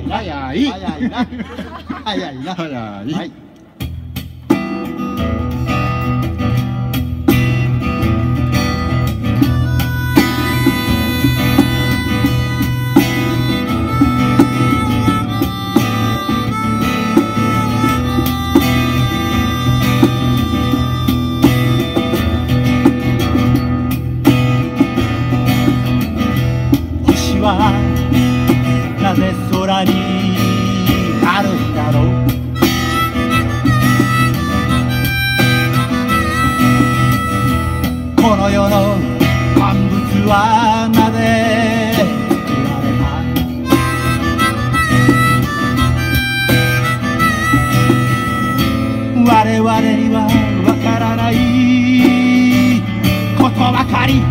早い早いな早いな早い。はい。 星はなぜ空にあるんだろう。この世の万物はなぜ作られた。我々にはわからないことばかり。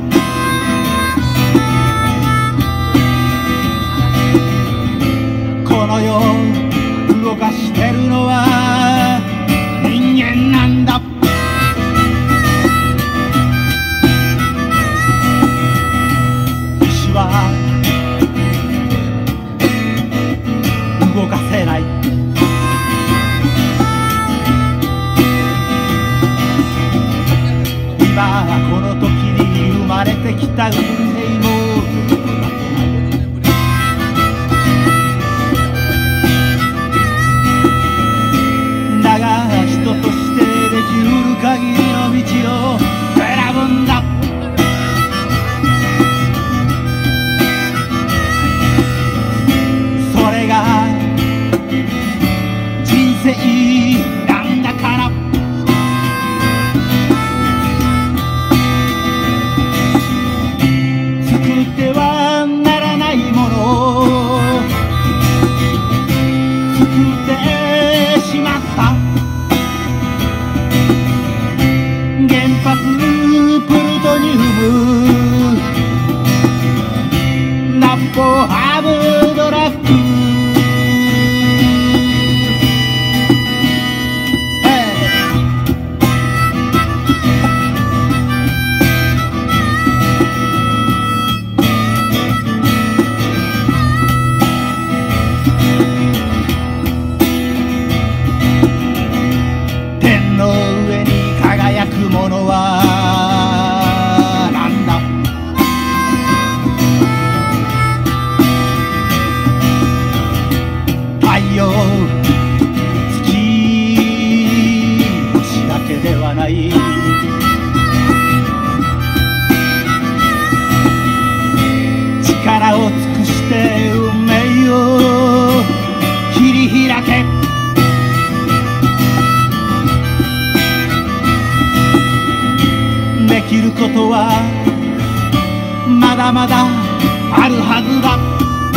この世を動かしてるのは人間なんだ。星は動かせない。今この時に生まれてきた運命も人としてできうる限りの道を選ぶんだ。それが人生なんだから。作ってはならないものを作ってしまった。原発プルトニウムナポハブドラッグ。天の上に輝くものはなんだ。太陽、月、星だけではない。力を尽くして運命を切り開け。できることはまだまだあるはずだ。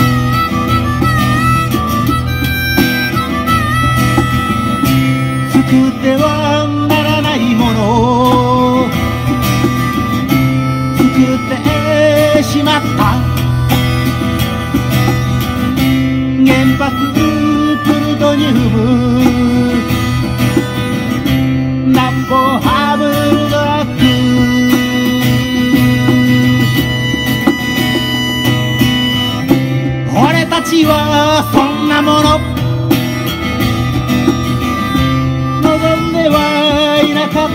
作ってはならないものを作ってしまった。原発プルトニウムナポハブドラッグ。俺たちはそんなもの望んではいなかった。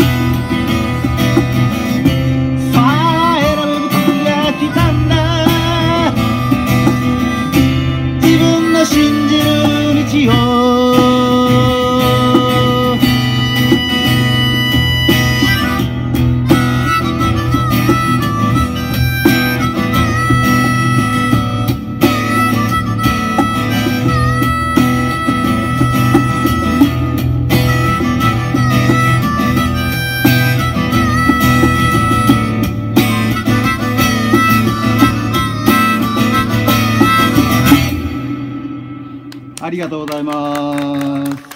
さあ選ぶ時が来たんだ。自分の信じる道をありがとうございます。